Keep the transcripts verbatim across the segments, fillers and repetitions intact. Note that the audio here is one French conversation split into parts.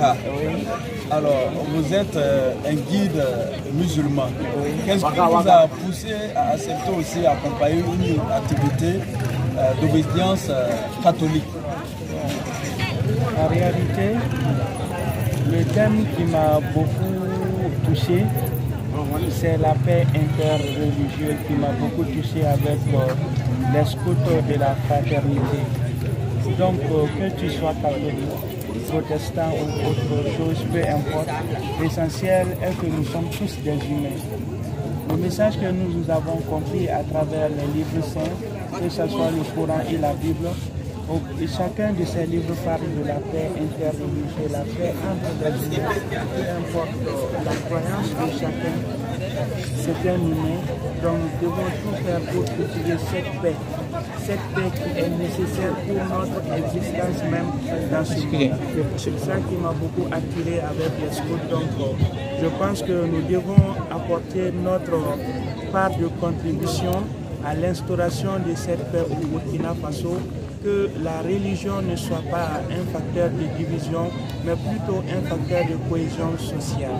Ah, oui. Alors, vous êtes euh, un guide euh, musulman. Oui. Qu'est-ce qui vous a poussé à accepter aussi accompagner une activité euh, d'obédience euh, catholique? En réalité, le thème qui m'a beaucoup touché, c'est la paix interreligieuse qui m'a beaucoup touché avec euh, les scouts de la fraternité. Donc, euh, que tu sois catholique, protestant ou autre chose, peu importe, l'essentiel est que nous sommes tous des humains. Le message que nous, nous avons compris à travers les livres saints, que ce soit le Coran et la Bible, et chacun de ces livres parle de la paix interreligieuse, la paix entre les humains, peu importe la croyance de chacun, c'est un humain, donc nous devons tout faire pour cultiver cette paix, cette paix qui est nécessaire pour notre existence même dans ce monde. C'est ça qui m'a beaucoup attiré avec les scouts, donc je pense que nous devons apporter notre part de contribution à l'instauration de cette paix au Burkina Faso, que la religion ne soit pas un facteur de division, mais plutôt un facteur de cohésion sociale.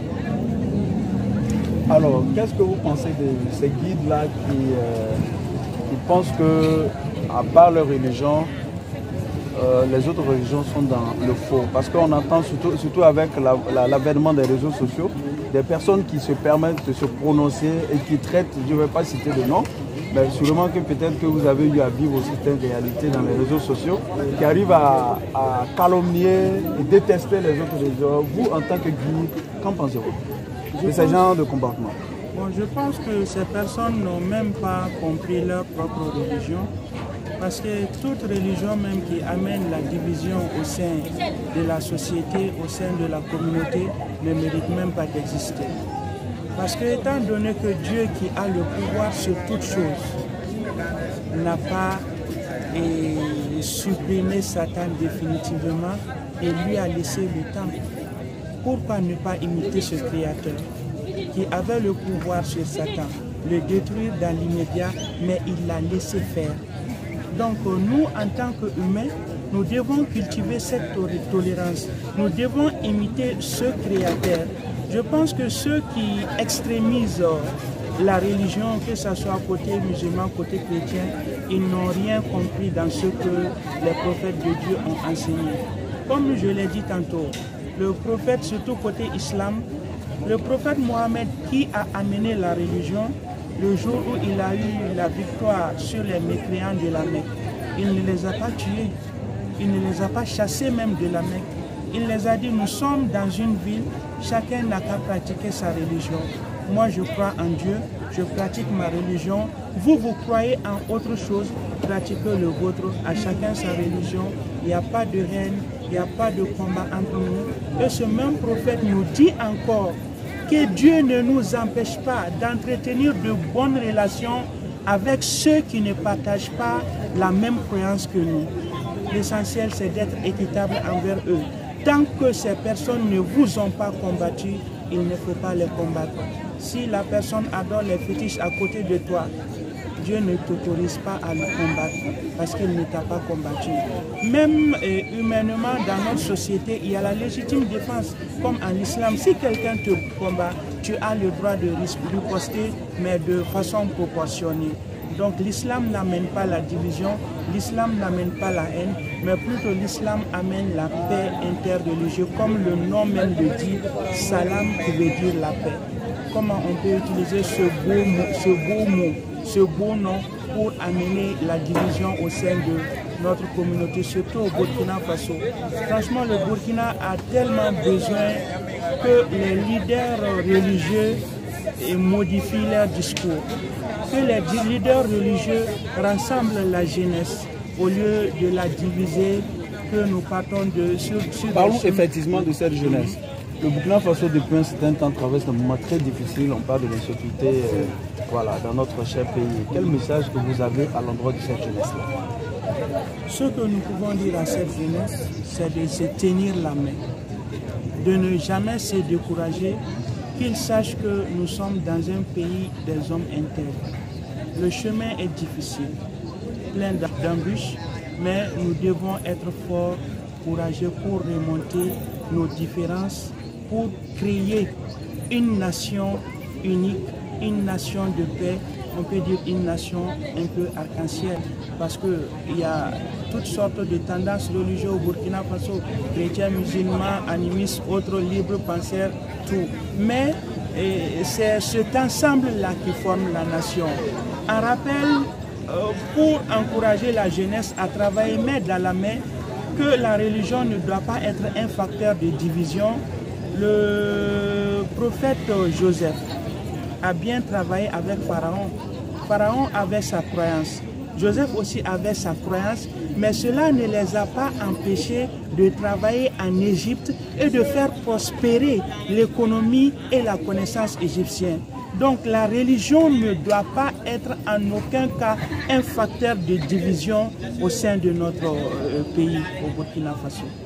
Alors, qu'est-ce que vous pensez de ces guides-là qui, euh, qui pensent que, à part leur religion, euh, les autres religions sont dans le faux? Parce qu'on entend surtout, surtout avec l'avènement la, la, des réseaux sociaux, des personnes qui se permettent de se prononcer et qui traitent, je ne vais pas citer de nom, mais sûrement que peut-être que vous avez eu à vivre certaines réalités dans les réseaux sociaux qui arrivent à, à calomnier et détester les autres religions. Vous, en tant que guide, qu'en pensez-vous de ce genre de comportement? Bon, je pense que ces personnes n'ont même pas compris leur propre religion, parce que toute religion même qui amène la division au sein de la société, au sein de la communauté, ne mérite même pas d'exister. Parce que étant donné que Dieu qui a le pouvoir sur toutes choses n'a pas et, supprimé Satan définitivement et lui a laissé le temps, pourquoi ne pas imiter ce Créateur qui avait le pouvoir sur Satan, le détruire dans l'immédiat, mais il l'a laissé faire. Donc nous, en tant qu'humains, nous devons cultiver cette tolérance, nous devons imiter ce Créateur. Je pense que ceux qui extrémisent la religion, que ce soit côté musulman, côté chrétien, ils n'ont rien compris dans ce que les prophètes de Dieu ont enseigné. Comme je l'ai dit tantôt, le prophète, surtout côté islam, le prophète Mohammed qui a amené la religion, le jour où il a eu la victoire sur les mécréants de la Mecque, il ne les a pas tués, il ne les a pas chassés même de la Mecque. Il les a dit, nous sommes dans une ville, chacun n'a qu'à pratiquer sa religion. Moi, je crois en Dieu, je pratique ma religion. Vous, vous croyez en autre chose, pratiquez le vôtre. À chacun sa religion. Il n'y a pas de haine, il n'y a pas de combat entre nous. Et ce même prophète nous dit encore que Dieu ne nous empêche pas d'entretenir de bonnes relations avec ceux qui ne partagent pas la même croyance que nous. L'essentiel, c'est d'être équitable envers eux. Tant que ces personnes ne vous ont pas combattu, il ne faut pas les combattre. Si la personne adore les fétiches à côté de toi, Dieu ne t'autorise pas à le combattre parce qu'il ne t'a pas combattu. Même euh, humainement, dans notre société, il y a la légitime défense. Comme en islam, si quelqu'un te combat, tu as le droit de riposter, mais de façon proportionnée. Donc l'islam n'amène pas la division, l'islam n'amène pas la haine, mais plutôt l'islam amène la paix interreligieuse, comme le nom même le dit, salam qui veut dire la paix. Comment on peut utiliser ce beau mot, ce beau mot, ce beau nom pour amener la division au sein de notre communauté, surtout au Burkina Faso. Franchement, le Burkina a tellement besoin que les leaders religieux modifient leur discours. Que les leaders religieux rassemblent la jeunesse au lieu de la diviser, que nous partons de... Sur, sur Parlons sur... effectivement de cette jeunesse. Le Burkina Faso, depuis un certain temps, traverse un moment très difficile. On parle de l'insécurité euh, voilà, dans notre cher pays. Quel message que vous avez à l'endroit de cette jeunesse-là? Ce que nous pouvons dire à cette jeunesse, c'est de se tenir la main, de ne jamais se décourager, qu'ils sachent que nous sommes dans un pays des hommes intègres. Le chemin est difficile, plein d'embûches, mais nous devons être forts, courageux pour remonter nos différences pour créer une nation unique, une nation de paix, on peut dire une nation un peu arc-en-ciel, parce qu'il y a toutes sortes de tendances religieuses au Burkina Faso, chrétiens, musulmans, animistes, autres libres penseurs, tout. Mais c'est cet ensemble-là qui forme la nation. Un rappel euh, pour encourager la jeunesse à travailler main dans la main, que la religion ne doit pas être un facteur de division. Le prophète Joseph a bien travaillé avec Pharaon. Pharaon avait sa croyance. Joseph aussi avait sa croyance, mais cela ne les a pas empêchés de travailler en Égypte et de faire prospérer l'économie et la connaissance égyptienne. Donc la religion ne doit pas être en aucun cas un facteur de division au sein de notre pays, au Burkina Faso.